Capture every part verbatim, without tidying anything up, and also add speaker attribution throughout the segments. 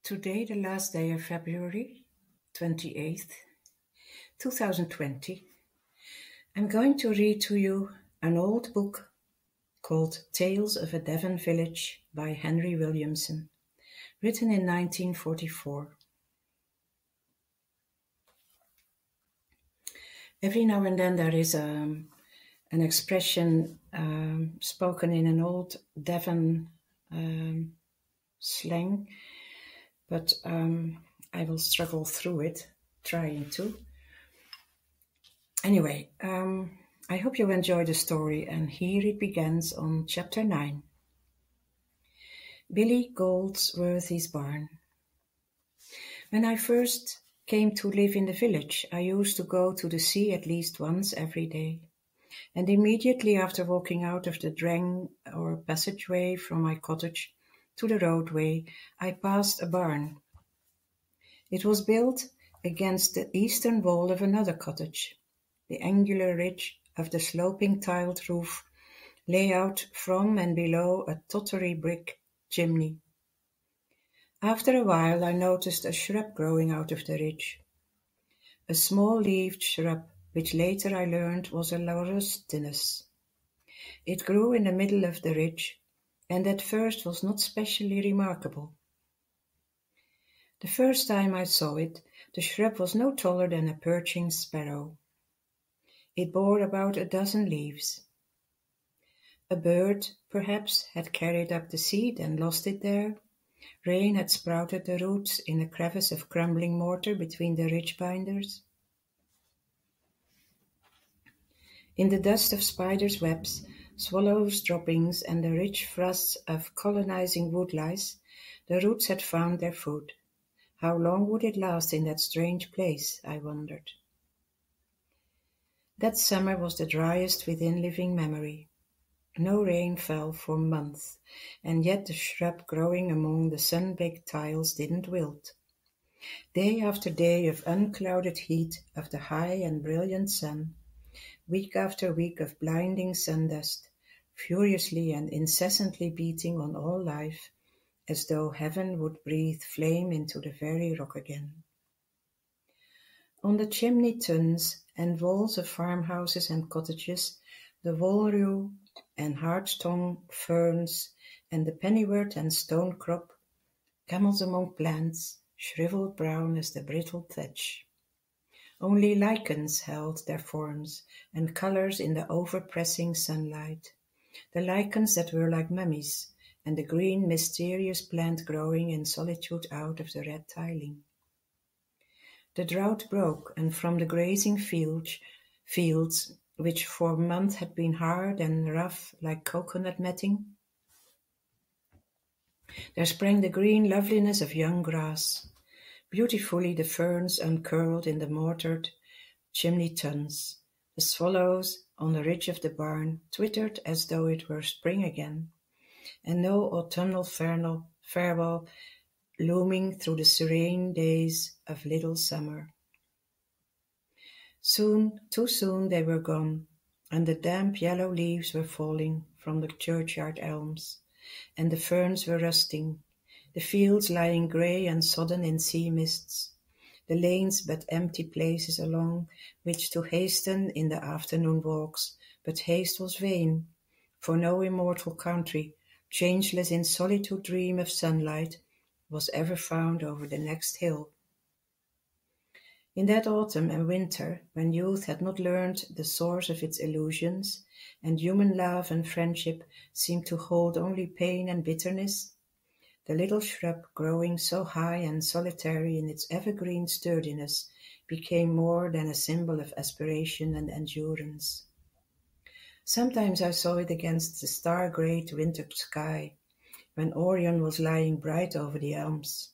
Speaker 1: Today, the last day of February, twenty-eighth, two thousand twenty, I'm going to read to you an old book called Tales of a Devon Village by Henry Williamson, written in nineteen forty-four. Every now and then there is um, an expression um, spoken in an old Devon um, slang, but um, I will struggle through it, trying to. Anyway, um, I hope you enjoy the story, and here it begins on chapter nine. Billy Goldsworthy's Barn. When I first came to live in the village, I used to go to the sea at least once every day, and immediately after walking out of the drang or passageway from my cottage to the roadway, I passed a barn. It was built against the eastern wall of another cottage. The angular ridge of the sloping tiled roof lay out from and below a tottery brick chimney. After a while I noticed a shrub growing out of the ridge, a small-leaved shrub which later I learned was a laurustinus. It grew in the middle of the ridge, and at first was not specially remarkable. The first time I saw it, the shrub was no taller than a perching sparrow. It bore about a dozen leaves. A bird, perhaps, had carried up the seed and lost it there. Rain had sprouted the roots in a crevice of crumbling mortar between the ridge binders. In the dust of spiders' webs, swallows' droppings, and the rich frosts of colonizing woodlice, the roots had found their food. How long would it last in that strange place, I wondered. That summer was the driest within living memory. No rain fell for months, and yet the shrub growing among the sun-baked tiles didn't wilt. Day after day of unclouded heat of the high and brilliant sun, week after week of blinding sundust, furiously and incessantly beating on all life, as though heaven would breathe flame into the very rock again. On the chimney tuns and walls of farmhouses and cottages, the walrue and hard-tongue ferns and the pennywort and stonecrop, camels among plants, shriveled brown as the brittle thatch. Only lichens held their forms and colours in the overpressing sunlight, the lichens that were like mummies, and the green mysterious plant growing in solitude out of the red tiling. The drought broke, and from the grazing fields, fields, which for months had been hard and rough like coconut matting, there sprang the green loveliness of young grass. Beautifully the ferns uncurled in the mortared chimney tuns. The swallows on the ridge of the barn twittered as though it were spring again, and no autumnal farewell looming through the serene days of little summer. Soon, too soon, they were gone, and the damp yellow leaves were falling from the churchyard elms, and the ferns were rusting, the fields lying grey and sodden in sea mists, the lanes but empty places along which to hasten in the afternoon walks, but haste was vain, for no immortal country, changeless in solitude dream of sunlight, was ever found over the next hill. In that autumn and winter, when youth had not learned the source of its illusions, and human love and friendship seemed to hold only pain and bitterness, the little shrub, growing so high and solitary in its evergreen sturdiness, became more than a symbol of aspiration and endurance. Sometimes I saw it against the star-greyed winter sky, when Orion was lying bright over the elms.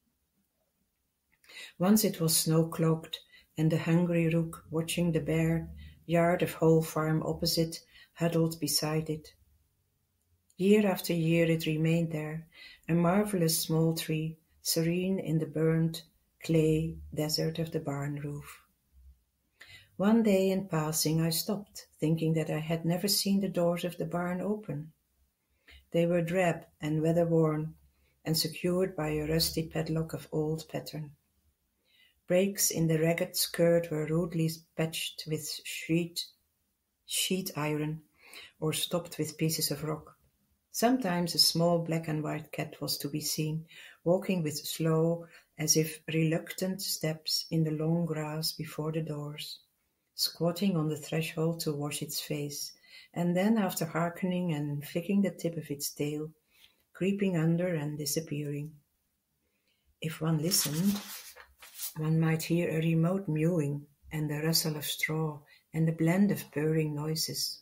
Speaker 1: Once it was snow-cloaked, and the hungry rook, watching the bare yard of Hole Farm opposite, huddled beside it. Year after year it remained there, a marvellous small tree, serene in the burnt clay desert of the barn roof. One day in passing I stopped, thinking that I had never seen the doors of the barn open. They were drab and weather-worn, and secured by a rusty padlock of old pattern. Breaks in the ragged skirt were rudely patched with sheet, sheet iron or stopped with pieces of rock. Sometimes a small black and white cat was to be seen, walking with slow, as if reluctant steps in the long grass before the doors, squatting on the threshold to wash its face, and then, after hearkening and flicking the tip of its tail, creeping under and disappearing. If one listened, one might hear a remote mewing and the rustle of straw and a blend of purring noises.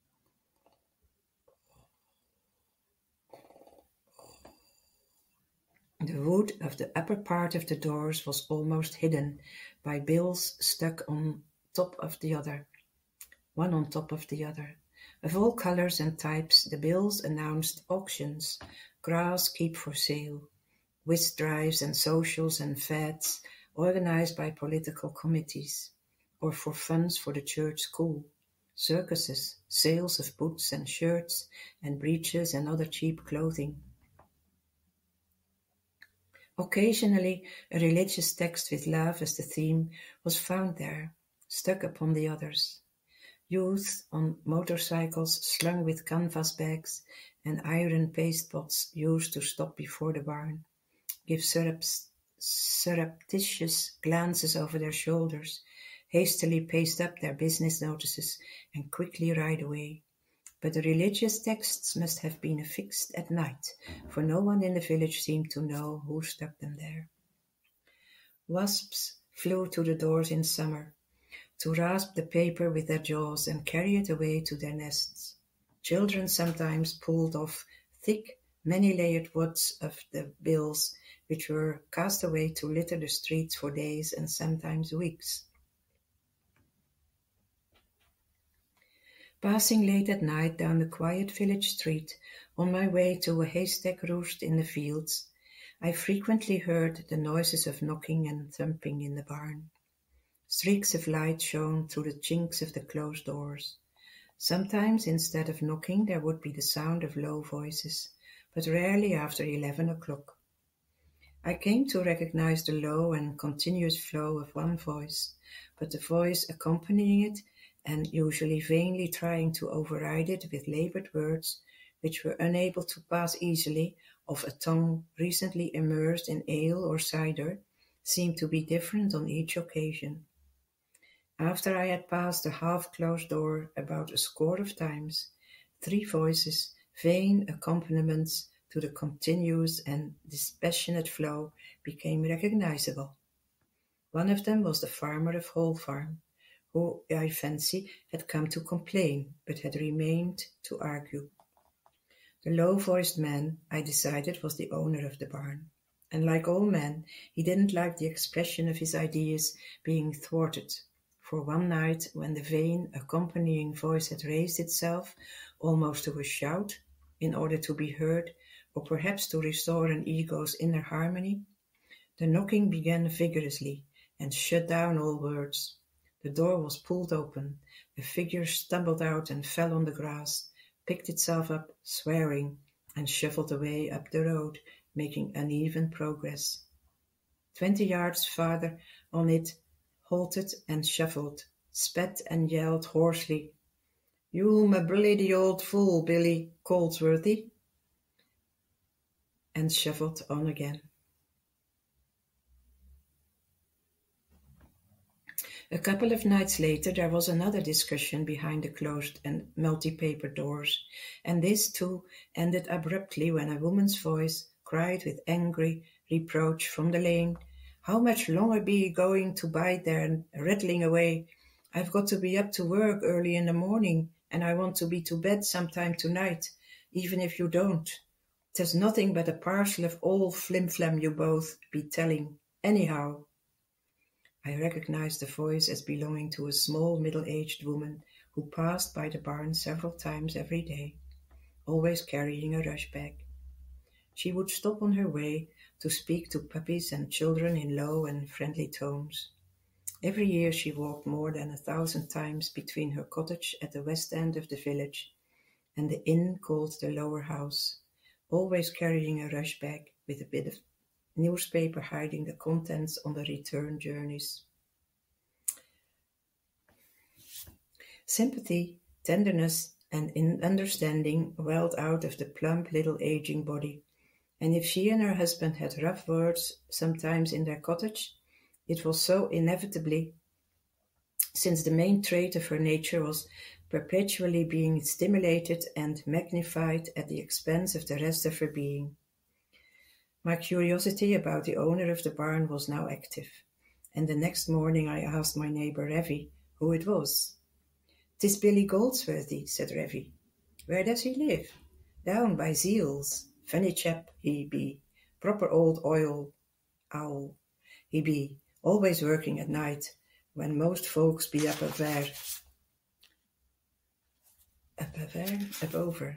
Speaker 1: The wood of the upper part of the doors was almost hidden by bills stuck on top of the other, one on top of the other. Of all colors and types, the bills announced auctions, grass keep for sale, whist drives and socials and fads organized by political committees, or for funds for the church school, circuses, sales of boots and shirts and breeches and other cheap clothing. Occasionally, a religious text with love as the theme was found there, stuck upon the others. Youth on motorcycles slung with canvas bags and iron paste pots used to stop before the barn, give surrept- surreptitious glances over their shoulders, hastily paste up their business notices, and quickly ride away. But the religious texts must have been affixed at night, for no one in the village seemed to know who stuck them there. Wasps flew to the doors in summer, to rasp the paper with their jaws and carry it away to their nests. Children sometimes pulled off thick, many-layered wads of the bills, which were cast away to litter the streets for days and sometimes weeks. Passing late at night down the quiet village street, on my way to a haystack roost in the fields, I frequently heard the noises of knocking and thumping in the barn. Streaks of light shone through the chinks of the closed doors. Sometimes, instead of knocking, there would be the sound of low voices, but rarely after eleven o'clock. I came to recognize the low and continuous flow of one voice, but the voice accompanying it, and usually vainly trying to override it with labored words, which were unable to pass easily of a tongue recently immersed in ale or cider, seemed to be different on each occasion. After I had passed the half-closed door about a score of times, three voices, vain accompaniments to the continuous and dispassionate flow, became recognizable. One of them was the farmer of Hall Farm, who, I fancy, had come to complain, but had remained to argue. The low-voiced man, I decided, was the owner of the barn, and like all men, he didn't like the expression of his ideas being thwarted, for one night, when the vain, accompanying voice had raised itself almost to a shout, in order to be heard, or perhaps to restore an ego's inner harmony, the knocking began vigorously and shut down all words. The door was pulled open, a figure stumbled out and fell on the grass, picked itself up, swearing, and shuffled away up the road, making uneven progress. Twenty yards farther on it halted and shuffled, spat and yelled hoarsely, "You my bloody old fool, Billy Goldsworthy," and shuffled on again. A couple of nights later there was another discussion behind the closed and multi-paper doors, and this too ended abruptly when a woman's voice cried with angry reproach from the lane, "How much longer be you going to bide there and rattling away? I've got to be up to work early in the morning, and I want to be to bed sometime tonight, even if you don't. 'Tis nothing but a parcel of old flim-flam you both be telling, anyhow." I recognized the voice as belonging to a small middle-aged woman who passed by the barn several times every day, always carrying a rush bag. She would stop on her way to speak to puppies and children in low and friendly tones. Every year she walked more than a thousand times between her cottage at the west end of the village and the inn called the Lower House, always carrying a rush bag, with a bit of newspaper hiding the contents on the return journeys. Sympathy, tenderness, and understanding welled out of the plump little aging body, and if she and her husband had rough words sometimes in their cottage, it was so inevitably, since the main trait of her nature was perpetually being stimulated and magnified at the expense of the rest of her being. My curiosity about the owner of the barn was now active, and the next morning I asked my neighbour Revy who it was. "'Tis Billy Goldsworthy," said Revy. "Where does he live?" "Down by Zeal's. Funny chap, he be. Proper old oil owl, he be. Always working at night, when most folks be up a there. Up a there? Up over.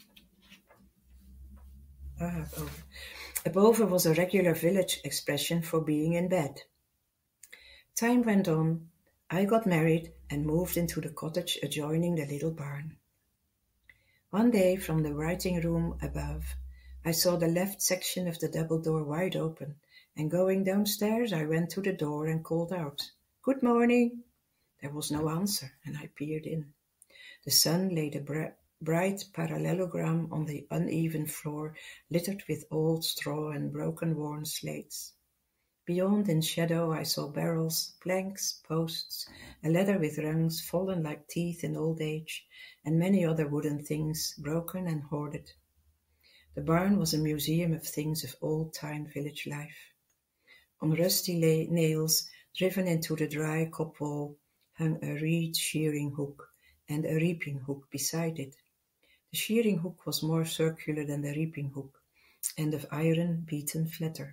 Speaker 1: Ah, up over. Up over was a regular village expression for being in bed. Time went on. I got married and moved into the cottage adjoining the little barn. One day, from the writing room above, I saw the left section of the double door wide open, and going downstairs I went to the door and called out, "Good morning." There was no answer, and I peered in. The sun laid a br- bright parallelogram on the uneven floor, littered with old straw and broken worn slates. Beyond, in shadow, I saw barrels, planks, posts, a ladder with rungs fallen like teeth in old age, and many other wooden things, broken and hoarded. The barn was a museum of things of old-time village life. On rusty la- nails, driven into the dry cop wall, hung a reed shearing hook and a reaping hook beside it. The shearing hook was more circular than the reaping hook, and of iron beaten flatter.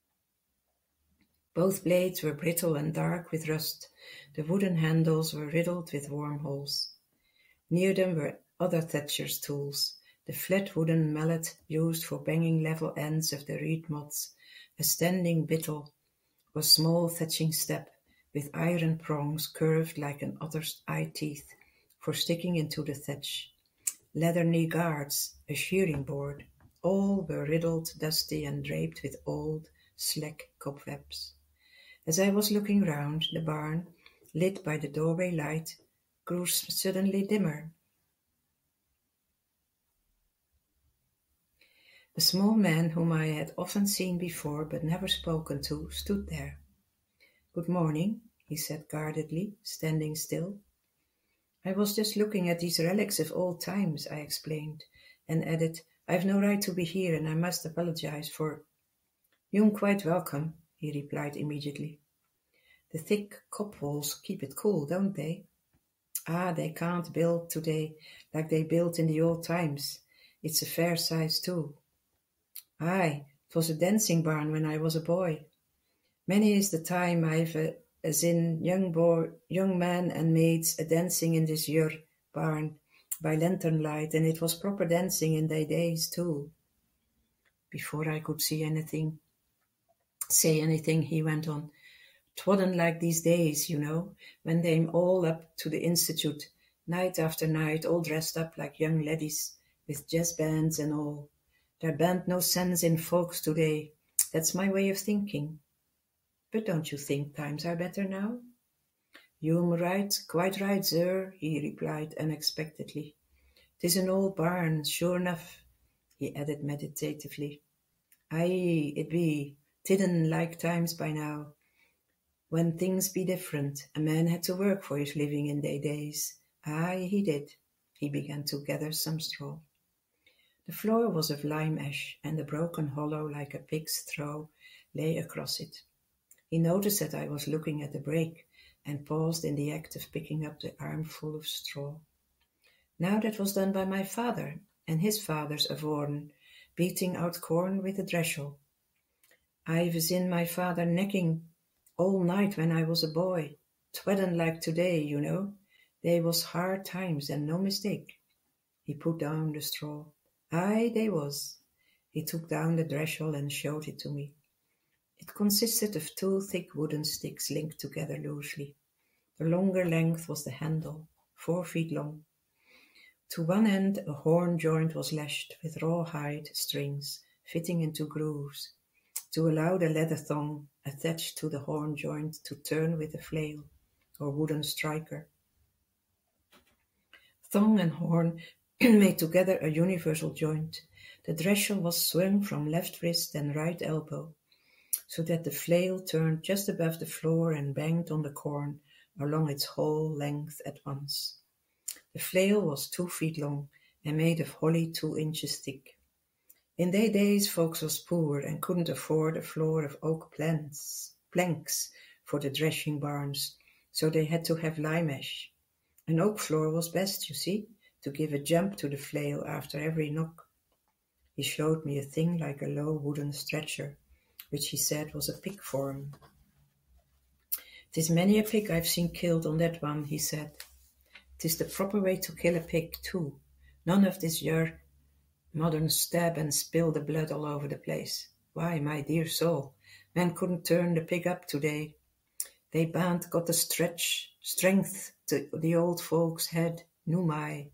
Speaker 1: Both blades were brittle and dark with rust. The wooden handles were riddled with wormholes. Near them were other thatcher's tools, the flat wooden mallet used for banging level ends of the reed mods, a standing bittle, or small thatching step with iron prongs curved like an otter's eye teeth for sticking into the thatch, leathern guards, a shearing board. All were riddled, dusty, and draped with old, slack cobwebs. As I was looking round, the barn, lit by the doorway light, grew suddenly dimmer. A small man whom I had often seen before but never spoken to stood there. "Good morning," he said guardedly, standing still. "I was just looking at these relics of old times," I explained, and added, "I've no right to be here and I must apologize for—" "You're quite welcome," he replied immediately. "The thick cop walls keep it cool, don't they?" "Ah, they can't build today like they built in the old times. It's a fair size too." "Aye, 'twas a dancing barn when I was a boy. Many is the time I've uh, as in young boy, young men and maids a dancing in this yer barn by lantern light, and it was proper dancing in they days too." Before I could see anything, say anything, he went on. "'Twasn't like these days, you know, when they'm all up to the Institute, night after night, all dressed up like young laddies, with jazz bands and all. There ben't no sense in folks today. That's my way of thinking. But don't you think times are better now?" "You'm right, quite right, sir," he replied unexpectedly. "'Tis an old barn, sure enough," he added meditatively. "Aye, it be. Tidden like times by now. When things be different, a man had to work for his living in they days. Aye, he did." He began to gather some straw. The floor was of lime ash, and a broken hollow like a pig's throw lay across it. He noticed that I was looking at the break, and paused in the act of picking up the armful of straw. Now that was done by my father, and his father's avoren, beating out corn with a thresher. I was in my father necking all night when I was a boy. Twadden like today, you know. They was hard times, and no mistake." He put down the straw. "Aye, they was." He took down the thresher and showed it to me. It consisted of two thick wooden sticks linked together loosely. The longer length was the handle, four feet long. To one end a horn joint was lashed with rawhide strings, fitting into grooves, to allow the leather thong attached to the horn joint to turn with a flail or wooden striker. Thong and horn made together a universal joint. The thresher was swung from left wrist and right elbow, so that the flail turned just above the floor and banged on the corn along its whole length at once. The flail was two feet long and made of holly two inches thick. In their days folks was poor and couldn't afford a floor of oak planks, planks for the threshing barns, so they had to have lime ash. An oak floor was best, you see, to give a jump to the flail after every knock. He showed me a thing like a low wooden stretcher, which he said was a pig form. "'Tis many a pig I've seen killed on that one," he said. "'Tis the proper way to kill a pig, too. None of this your modern stab and spill the blood all over the place. Why, my dear soul, men couldn't turn the pig up today. They ban't got the stretch strength to the old folks had, no my."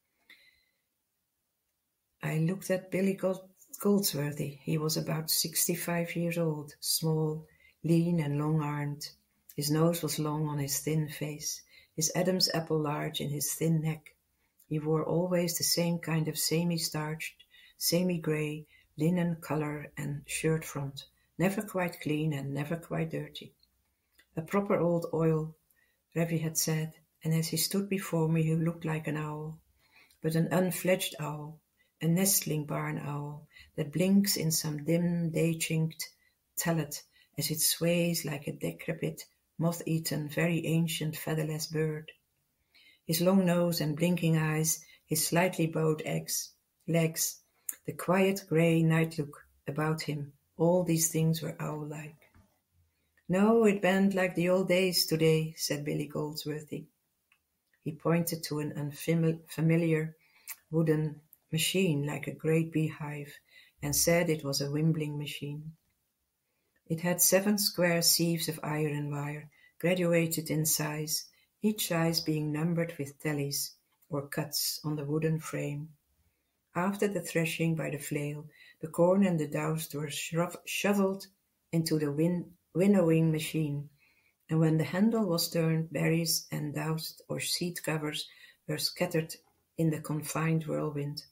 Speaker 1: I looked at Billy Gold- Goldsworthy. He was about sixty-five years old, small, lean and long-armed. His nose was long on his thin face, his Adam's apple large in his thin neck. He wore always the same kind of semi-starched, semi-grey, linen collar and shirt front, never quite clean and never quite dirty. A proper old oil, Revy had said, and as he stood before me he looked like an owl, but an unfledged owl, a nestling barn owl that blinks in some dim day-chinked tallet as it sways like a decrepit, moth-eaten, very ancient featherless bird. His long nose and blinking eyes, his slightly bowed eggs, legs, the quiet grey night look about him, all these things were owl-like. "No, it ben't like the old days today," said Billy Goldsworthy. He pointed to an unfamiliar wooden machine like a great beehive and said it was a wimbling machine. It had seven square sieves of iron wire, graduated in size, each size being numbered with tallies or cuts on the wooden frame. After the threshing by the flail, the corn and the doust were shoveled into the win- winnowing machine, and when the handle was turned, berries and doust or seed covers were scattered in the confined whirlwind,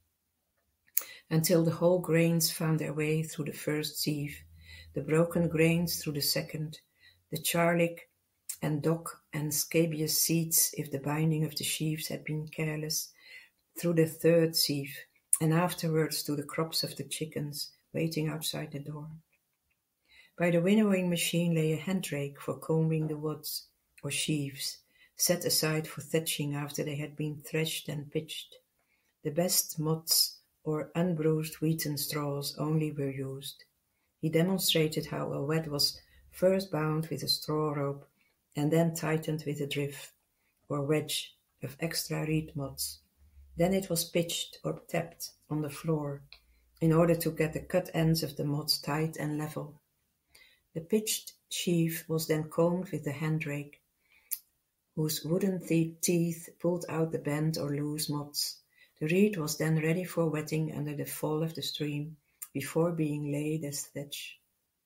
Speaker 1: until the whole grains found their way through the first sieve, the broken grains through the second, the charlic and dock and scabious seeds, if the binding of the sheaves had been careless, through the third sieve, and afterwards to the crops of the chickens waiting outside the door. By the winnowing machine lay a hand-rake for combing the wads, or sheaves, set aside for thatching after they had been threshed and pitched. The best mods or unbruised wheaten straws only were used. He demonstrated how a wad was first bound with a straw rope and then tightened with a drift, or wedge, of extra reed mods. Then it was pitched or tapped on the floor in order to get the cut ends of the mods tight and level. The pitched sheaf was then combed with the hand-rake, whose wooden th- teeth pulled out the bent or loose mods. The reed was then ready for wetting under the fall of the stream, before being laid as thatch.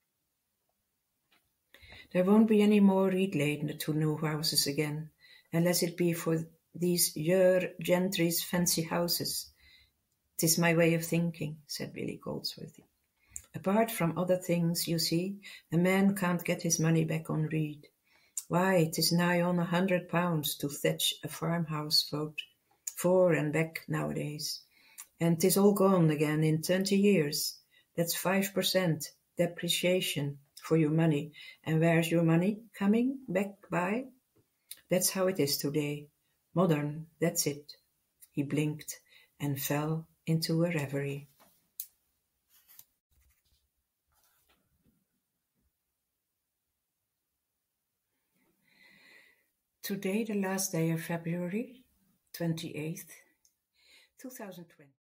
Speaker 1: There won't be any more reed laid to new houses again, unless it be for these yer gentry's fancy houses. 'Tis my way of thinking, said Billy Goldsworthy. Apart from other things, you see, a man can't get his money back on reed. Why, 'tis nigh on a hundred pounds to thatch a farmhouse vote, for and back nowadays, and 'tis all gone again in twenty years. That's five per cent depreciation for your money, and where's your money coming back by? That's how it is today. Modern, that's it. He blinked and fell into a reverie. Today, the last day of February, twenty-eighth, two thousand twenty.